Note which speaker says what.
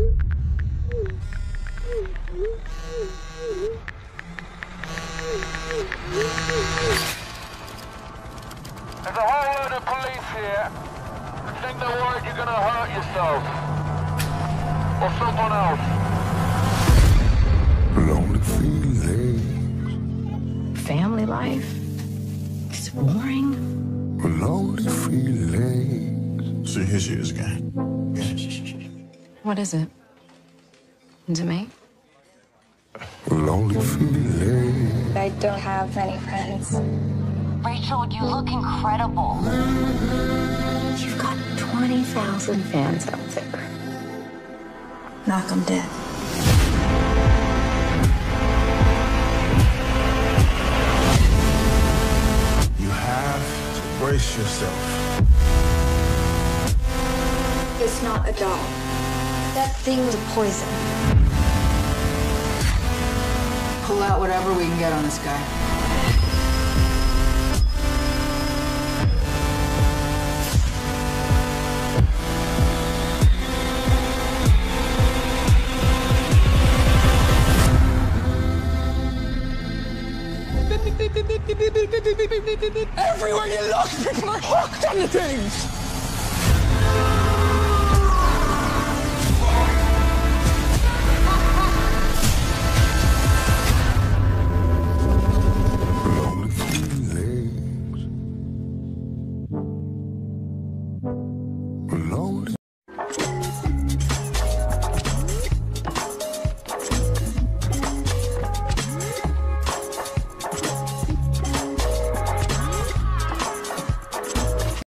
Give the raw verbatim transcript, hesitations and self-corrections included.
Speaker 1: There's a whole load of police here. I think they're worried you're gonna hurt yourself. Or someone else.
Speaker 2: Lonely feelings.
Speaker 3: Family life. Exploring.
Speaker 2: Lonely feelings.
Speaker 4: So here she is again.
Speaker 3: What is it? Is it me?
Speaker 2: Lonely feelings.
Speaker 5: I don't have any friends.
Speaker 6: Rachel, you look incredible.
Speaker 3: You've got twenty thousand fans out there.
Speaker 5: Knock them dead.
Speaker 4: You have to brace yourself.
Speaker 5: It's not a doll. That thing was a poison.
Speaker 7: Pull out whatever we can get on this guy.
Speaker 4: Everywhere you look, people are hooked on the things.